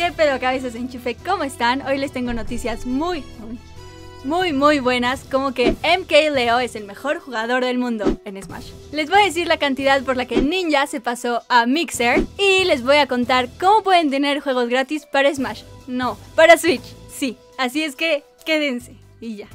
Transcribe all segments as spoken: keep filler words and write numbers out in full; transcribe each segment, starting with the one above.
¿Qué pedo, cabezas de enchufe? ¿Cómo están? Hoy les tengo noticias muy, muy, muy, muy buenas, como que M K Leo es el mejor jugador del mundo en Smash. Les voy a decir la cantidad por la que Ninja se pasó a Mixer y les voy a contar cómo pueden tener juegos gratis para Smash. No, para Switch, sí. Así es que quédense y ya.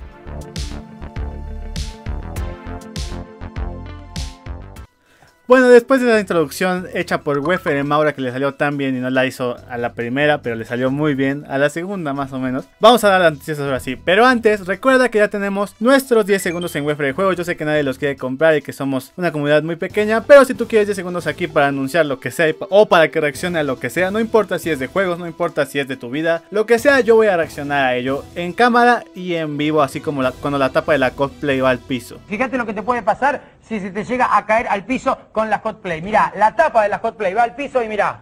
Bueno, después de la introducción hecha por Wefer en Maura, que le salió tan bien y no la hizo a la primera, pero le salió muy bien a la segunda más o menos, vamos a dar las noticias ahora sí. Pero antes, recuerda que ya tenemos nuestros diez segundos en Wefer de juego. Yo sé que nadie los quiere comprar y que somos una comunidad muy pequeña, pero si tú quieres diez segundos aquí para anunciar lo que sea o para que reaccione a lo que sea, no importa si es de juegos, no importa si es de tu vida, lo que sea, yo voy a reaccionar a ello en cámara y en vivo, así como la, cuando la tapa de la cosplay va al piso. Fíjate lo que te puede pasar si se te llega a caer al piso con la cosplay. Mirá, la tapa de la cosplay va al piso y mirá.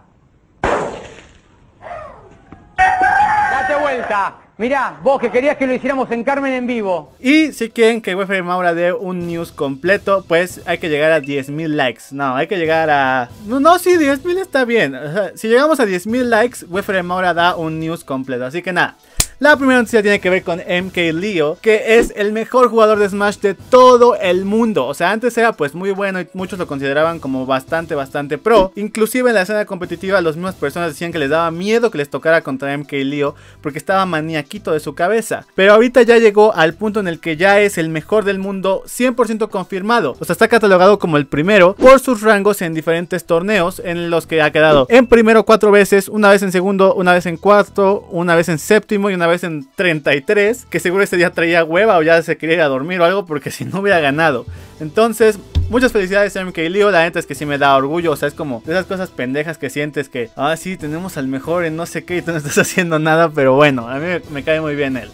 Date vuelta. Mirá, vos que querías que lo hiciéramos en Carmen en vivo. Y si quieren que Wefer y Maura dé un news completo, pues hay que llegar a diez mil likes. No, hay que llegar a... No, no, sí, diez mil está bien. O sea, si llegamos a diez mil likes, Wefer y Maura da un news completo. Así que nada. La primera noticia tiene que ver con M K Leo, que es el mejor jugador de Smash de todo el mundo. O sea, antes era pues muy bueno y muchos lo consideraban como bastante, bastante pro. Inclusive en la escena competitiva las mismas personas decían que les daba miedo que les tocara contra M K Leo porque estaba maniaquito de su cabeza. Pero ahorita ya llegó al punto en el que ya es el mejor del mundo cien por ciento confirmado. O sea, está catalogado como el primero por sus rangos en diferentes torneos en los que ha quedado en primero cuatro veces, una vez en segundo, una vez en cuarto, una vez en séptimo y una vez en treinta y tres, que seguro ese día traía hueva o ya se quería ir a dormir o algo porque si no hubiera ganado. Entonces, muchas felicidades a M K Leo, la neta es que sí me da orgullo, o sea, es como de esas cosas pendejas que sientes que, ah sí, tenemos al mejor en no sé qué y tú no estás haciendo nada, pero bueno, a mí me, me cae muy bien él.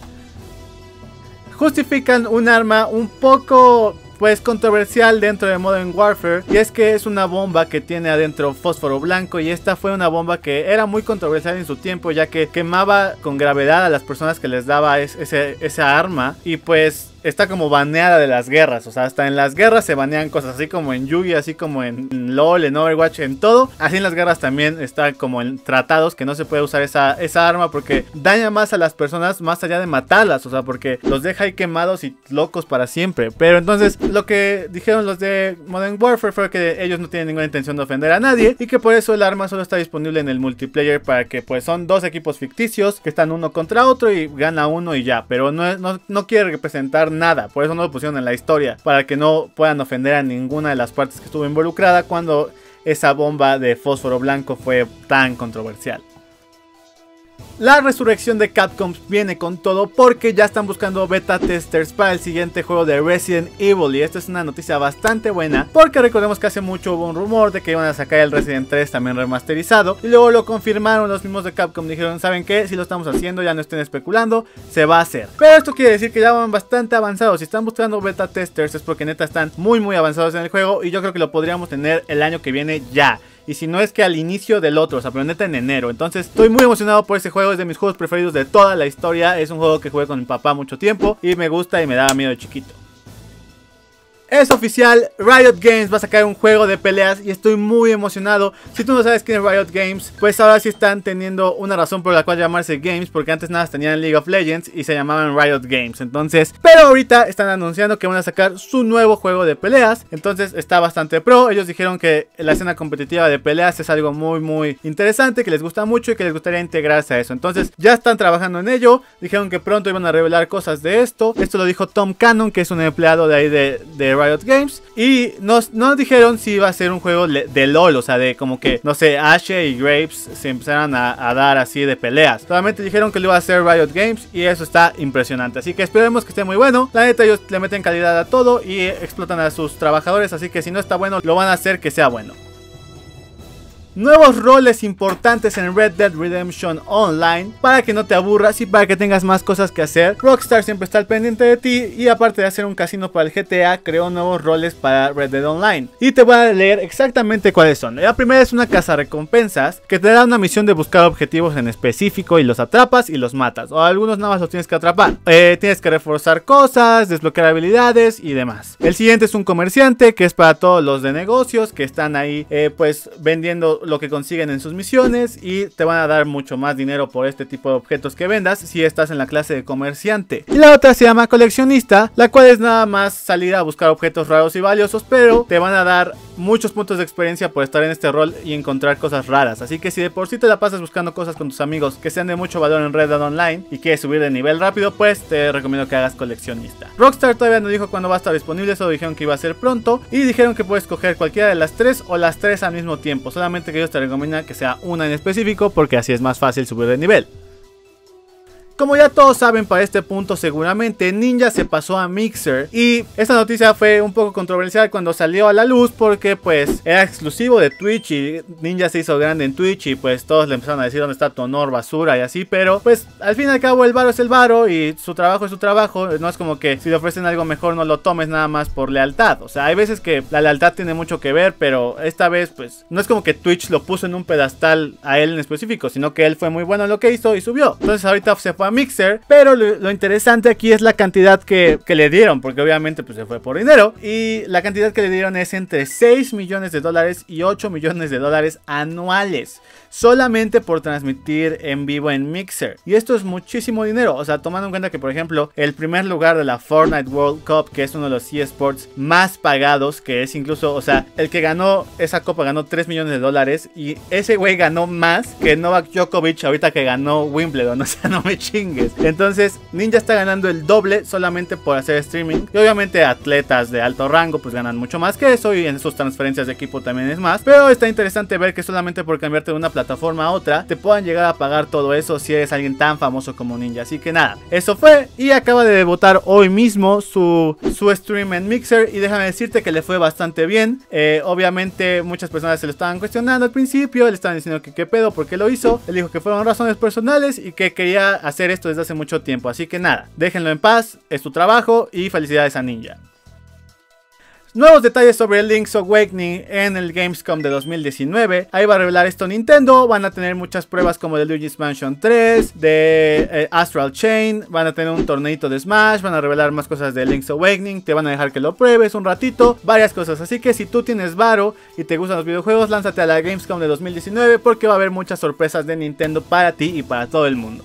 Justifican un arma un poco... pues controversial dentro de Modern Warfare, y es que es una bomba que tiene adentro fósforo blanco, y esta fue una bomba que era muy controversial en su tiempo, ya que quemaba con gravedad a las personas que les daba es, ese, esa arma, y pues está como baneada de las guerras. O sea, hasta en las guerras se banean cosas, así como en Yugi, así como en LOL, en Overwatch, en todo. Así en las guerras también está como en tratados que no se puede usar esa, esa arma porque daña más a las personas más allá de matarlas. O sea, porque los deja ahí quemados y locos para siempre. Pero entonces lo que dijeron los de Modern Warfare fue que ellos no tienen ninguna intención de ofender a nadie y que por eso el arma solo está disponible en el multiplayer, para que pues son dos equipos ficticios que están uno contra otro y gana uno y ya. Pero no, no, no quiere representar nada, por eso no lo pusieron en la historia, para que no puedan ofender a ninguna de las partes que estuvo involucrada cuando esa bomba de fósforo blanco fue tan controversial. La resurrección de Capcom viene con todo porque ya están buscando beta testers para el siguiente juego de Resident Evil, y esto es una noticia bastante buena porque recordemos que hace mucho hubo un rumor de que iban a sacar el Resident tres también remasterizado y luego lo confirmaron los mismos de Capcom. Dijeron, ¿saben qué? Si lo estamos haciendo, ya no estén especulando, se va a hacer. Pero esto quiere decir que ya van bastante avanzados. Si están buscando beta testers es porque neta están muy muy avanzados en el juego, y yo creo que lo podríamos tener el año que viene ya. Y si no es que al inicio del otro, o sea, pero neta en enero. Entonces estoy muy emocionado por ese juego, es de mis juegos preferidos de toda la historia. Es un juego que jugué con mi papá mucho tiempo y me gusta y me daba miedo de chiquito. Es oficial, Riot Games va a sacar un juego de peleas y estoy muy emocionado. Si tú no sabes quién es Riot Games, pues ahora sí están teniendo una razón por la cual llamarse Games, porque antes nada tenían League of Legends y se llamaban Riot Games. Entonces, pero ahorita están anunciando que van a sacar su nuevo juego de peleas. Entonces está bastante pro. Ellos dijeron que la escena competitiva de peleas es algo muy muy interesante, que les gusta mucho y que les gustaría integrarse a eso. Entonces ya están trabajando en ello. Dijeron que pronto iban a revelar cosas de esto. Esto lo dijo Tom Cannon, que es un empleado de ahí de, de Riot Games, y nos, nos dijeron si iba a ser un juego de LOL, o sea, de como que, no sé, Ashe y Graves se empezaran a, a dar así de peleas. Solamente dijeron que lo iba a hacer Riot Games y eso está impresionante, así que esperemos que esté muy bueno. La neta, ellos le meten calidad a todo y explotan a sus trabajadores, así que si no está bueno, lo van a hacer que sea bueno. Nuevos roles importantes en Red Dead Redemption Online para que no te aburras y para que tengas más cosas que hacer. Rockstar siempre está al pendiente de ti y aparte de hacer un casino para el G T A, creó nuevos roles para Red Dead Online. Y te voy a leer exactamente cuáles son. La primera es una cazarrecompensas que te da una misión de buscar objetivos en específico y los atrapas y los matas. O algunos nada más los tienes que atrapar. Eh, tienes que reforzar cosas, desbloquear habilidades y demás. El siguiente es un comerciante que es para todos los de negocios que están ahí eh, pues vendiendo lo que consiguen en sus misiones y te van a dar mucho más dinero por este tipo de objetos que vendas si estás en la clase de comerciante. Y la otra se llama coleccionista, la cual es nada más salir a buscar objetos raros y valiosos, pero te van a dar muchos puntos de experiencia por estar en este rol y encontrar cosas raras. Así que si de por sí te la pasas buscando cosas con tus amigos que sean de mucho valor en Red Dead Online y quieres subir de nivel rápido, pues te recomiendo que hagas coleccionista. Rockstar todavía no dijo cuándo va a estar disponible, solo dijeron que iba a ser pronto y dijeron que puedes coger cualquiera de las tres o las tres al mismo tiempo, solamente que ellos te recomiendan que sea una en específico porque así es más fácil subir de nivel. Como ya todos saben, para este punto seguramente Ninja se pasó a Mixer, y esta noticia fue un poco controversial cuando salió a la luz porque pues era exclusivo de Twitch y Ninja se hizo grande en Twitch y pues todos le empezaron a decir dónde está tu honor, basura y así, pero pues al fin y al cabo el varo es el varo y su trabajo es su trabajo. No es como que si le ofrecen algo mejor no lo tomes nada más por lealtad. O sea, hay veces que la lealtad tiene mucho que ver, pero esta vez pues no es como que Twitch lo puso en un pedestal a él en específico, sino que él fue muy bueno en lo que hizo y subió. Entonces ahorita se fue a Mixer, pero lo, lo interesante aquí es la cantidad que, que le dieron, porque obviamente pues se fue por dinero, y la cantidad que le dieron es entre seis millones de dólares y ocho millones de dólares anuales, solamente por transmitir en vivo en Mixer. Y esto es muchísimo dinero, o sea, tomando en cuenta que por ejemplo el primer lugar de la Fortnite World Cup, que es uno de los eSports más pagados, que es incluso, o sea, el que ganó esa copa ganó tres millones de dólares, y ese güey ganó más que Novak Djokovic ahorita que ganó Wimbledon, o sea, no me chingues. Entonces Ninja está ganando el doble solamente por hacer streaming, y obviamente atletas de alto rango pues ganan mucho más que eso, y en sus transferencias de equipo también es más, pero está interesante ver que solamente por cambiarte de una plataforma a otra te puedan llegar a pagar todo eso si eres alguien tan famoso como Ninja. Así que nada, eso fue, y acaba de debutar hoy mismo su, su stream en Mixer, y déjame decirte que le fue bastante bien. eh, obviamente muchas personas se lo estaban cuestionando al principio, le estaban diciendo que qué pedo, por qué lo hizo. Él dijo que fueron razones personales y que quería hacer esto desde hace mucho tiempo, así que nada, déjenlo en paz, es tu trabajo, y felicidades a Ninja. Nuevos detalles sobre Link's Awakening en el Gamescom de dos mil diecinueve. Ahí va a revelar esto Nintendo. Van a tener muchas pruebas como de Luigi's Mansion tres, de eh, Astral Chain. Van a tener un torneito de Smash. Van a revelar más cosas de Link's Awakening. Te van a dejar que lo pruebes un ratito. Varias cosas. Así que si tú tienes varo y te gustan los videojuegos, lánzate a la Gamescom de dos mil diecinueve, porque va a haber muchas sorpresas de Nintendo para ti y para todo el mundo.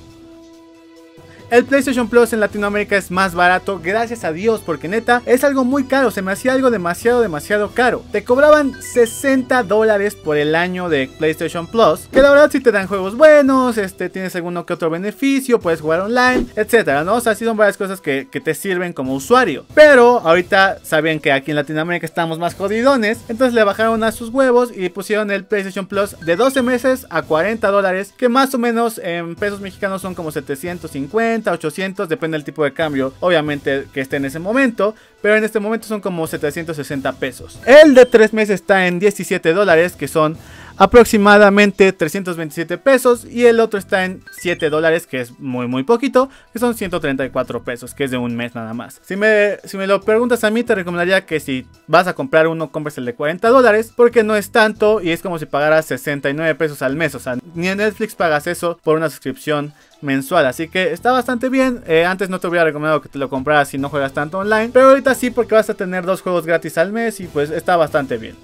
El PlayStation Plus en Latinoamérica es más barato, gracias a Dios, porque neta es algo muy caro, se me hacía algo demasiado demasiado caro. Te cobraban sesenta dólares por el año de PlayStation Plus, que la verdad sí te dan juegos buenos, este, tienes alguno que otro beneficio, puedes jugar online, etcétera, ¿no? O sea, sí son varias cosas que, que te sirven como usuario. Pero ahorita saben que aquí en Latinoamérica estamos más jodidones, entonces le bajaron a sus huevos y pusieron el PlayStation Plus de doce meses a cuarenta dólares, que más o menos en pesos mexicanos son como setecientos cincuenta, ochocientos, depende del tipo de cambio, obviamente, que esté en ese momento, pero en este momento son como setecientos sesenta pesos. El de tres meses está en diecisiete dólares, que son aproximadamente trescientos veintisiete pesos, y el otro está en siete dólares, que es muy muy poquito, que son ciento treinta y cuatro pesos, que es de un mes nada más. Si me, si me lo preguntas a mí, te recomendaría que si vas a comprar uno, compres el de cuarenta dólares, porque no es tanto y es como si pagaras sesenta y nueve pesos al mes. O sea, ni en Netflix pagas eso por una suscripción mensual, así que está bastante bien. eh, Antes no te hubiera recomendado que te lo compraras si no juegas tanto online, pero ahorita sí, porque vas a tener dos juegos gratis al mes y pues está bastante bien.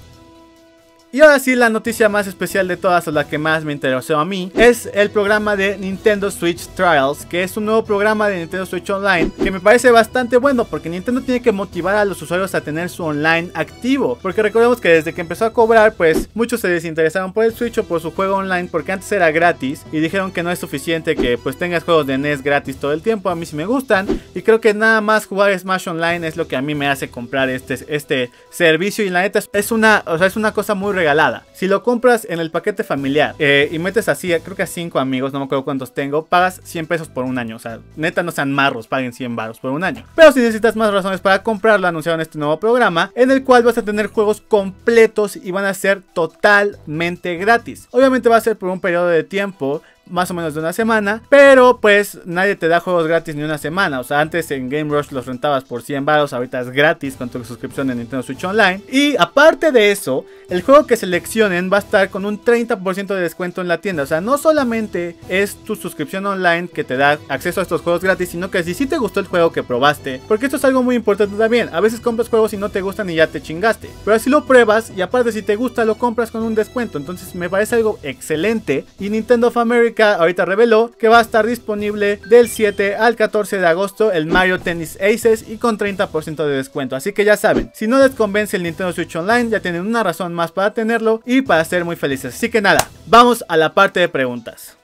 Y ahora sí, la noticia más especial de todas, o la que más me interesó a mí, es el programa de Nintendo Switch Trials, que es un nuevo programa de Nintendo Switch Online, que me parece bastante bueno, porque Nintendo tiene que motivar a los usuarios a tener su online activo, porque recordemos que desde que empezó a cobrar, pues muchos se desinteresaron por el Switch o por su juego online, porque antes era gratis, y dijeron que no es suficiente que pues tengas juegos de N E S gratis todo el tiempo. A mí sí me gustan, y creo que nada más jugar Smash Online es lo que a mí me hace comprar este, este servicio, y la neta es una, o sea, es una cosa muy regalada. Si lo compras en el paquete familiar eh, y metes así, creo que a cinco amigos, no me acuerdo cuántos tengo, pagas cien pesos por un año. O sea, neta, no sean marros, paguen cien baros por un año. Pero si necesitas más razones para comprarlo, anunciaron este nuevo programa en el cual vas a tener juegos completos y van a ser totalmente gratis. Obviamente va a ser por un periodo de tiempo, más o menos de una semana, pero pues nadie te da juegos gratis ni una semana. O sea, antes en Game Rush los rentabas por cien baros, ahorita es gratis con tu suscripción en Nintendo Switch Online. Y aparte de eso, el juego que seleccionen va a estar con un treinta por ciento de descuento en la tienda. O sea, no solamente es tu suscripción online que te da acceso a estos juegos gratis, sino que si sí te gustó el juego que probaste, porque esto es algo muy importante también. A veces compras juegos y no te gustan y ya te chingaste, pero así lo pruebas y aparte si te gusta lo compras con un descuento. Entonces me parece algo excelente. Y Nintendo of America ahorita reveló que va a estar disponible del siete al catorce de agosto el Mario Tennis Aces y con treinta por ciento de descuento. Así que ya saben, si no les convence el Nintendo Switch Online, ya tienen una razón más para tenerlo y para ser muy felices. Así que nada, vamos a la parte de preguntas.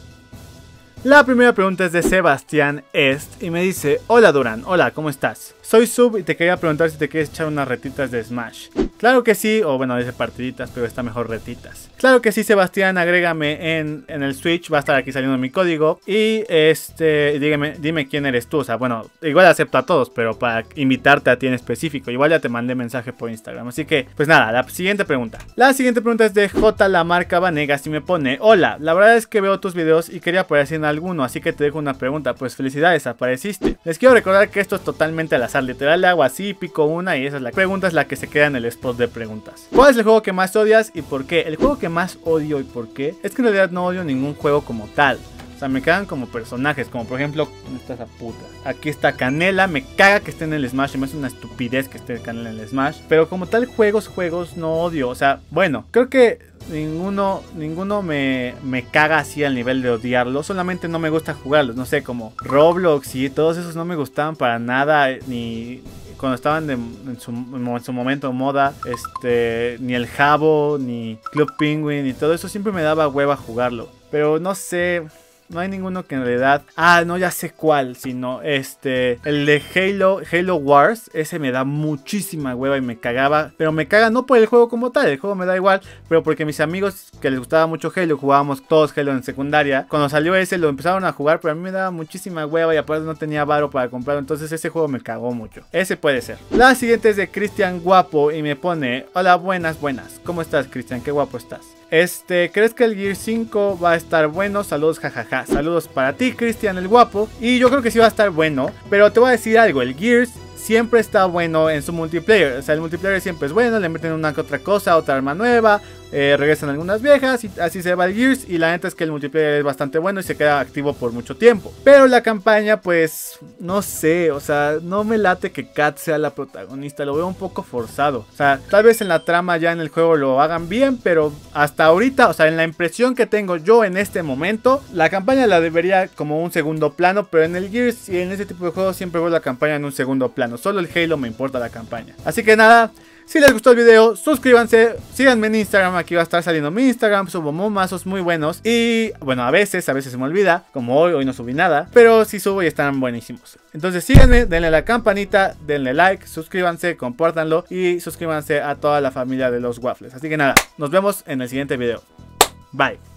La primera pregunta es de Sebastián Est y me dice: hola Durán, hola, ¿cómo estás? Soy sub y te quería preguntar si te quieres echar unas retitas de Smash. Claro que sí, o bueno, dice partiditas, pero está mejor retitas. Claro que sí, Sebastián, agrégame en, en el Switch, va a estar aquí saliendo mi código. Y este, dígame, dime quién eres tú, o sea, bueno, igual acepto a todos, pero para invitarte a ti en específico, igual ya te mandé mensaje por Instagram. Así que, pues nada, la siguiente pregunta. La siguiente pregunta es de J. Lamarca Vanegas y me pone: hola, la verdad es que veo tus videos y quería aparecer en alguno, así que te dejo una pregunta. Pues felicidades, apareciste. Les quiero recordar que esto es totalmente al azar, literal le hago así, pico una y esa es la pregunta, es la que se queda en el spot de preguntas. ¿Cuál es el juego que más odias y por qué? El juego que más odio y por qué es que en realidad no odio ningún juego como tal. O sea, me cagan como personajes, como por ejemplo, ¿dónde está esa puta? Aquí está Canela, me caga que esté en el Smash, me hace una estupidez que esté Canela en el Smash. Pero como tal, juegos, juegos no odio. O sea, bueno, creo que ninguno, ninguno me, me caga así al nivel de odiarlo. Solamente no me gusta jugarlos, no sé, como Roblox y todos esos no me gustaban para nada, ni cuando estaban de, en, su, en su momento moda, este, ni el Jabo, ni Club Penguin, y todo eso siempre me daba hueva jugarlo. Pero no sé, no hay ninguno que en realidad... Ah, no, ya sé cuál, sino este... el de Halo, Halo Wars, ese me da muchísima hueva y me cagaba. Pero me caga no por el juego como tal, el juego me da igual, pero porque mis amigos que les gustaba mucho Halo, jugábamos todos Halo en secundaria. Cuando salió ese lo empezaron a jugar, pero a mí me daba muchísima hueva y aparte no tenía varo para comprarlo. Entonces ese juego me cagó mucho. Ese puede ser. La siguiente es de Cristian Guapo y me pone: hola, buenas, buenas. ¿Cómo estás, Cristian? Qué guapo estás. Este, ¿crees que el Gear cinco va a estar bueno? Saludos, jajaja. Saludos para ti, Cristian el Guapo. Y yo creo que sí va a estar bueno, pero te voy a decir algo, el Gears siempre está bueno en su multiplayer. O sea, el multiplayer siempre es bueno, le meten una que otra cosa, otra arma nueva, eh, regresan algunas viejas y así se va el Gears. Y la neta es que el multiplayer es bastante bueno y se queda activo por mucho tiempo. Pero la campaña, pues, no sé, o sea, no me late que Kat sea la protagonista, lo veo un poco forzado. O sea, tal vez en la trama ya en el juego lo hagan bien, pero hasta ahorita, o sea, en la impresión que tengo yo en este momento, la campaña la debería como un segundo plano, pero en el Gears y en ese tipo de juegos siempre veo la campaña en un segundo plano. Solo el Halo me importa la campaña. Así que nada, si les gustó el video, suscríbanse, síganme en Instagram, aquí va a estar saliendo mi Instagram, subo momazos muy buenos. Y bueno, a veces, a veces se me olvida, como hoy, hoy no subí nada, pero sí subo y están buenísimos. Entonces síganme, denle a la campanita, denle like, suscríbanse, compártanlo y suscríbanse a toda la familia de los waffles. Así que nada, nos vemos en el siguiente video. Bye.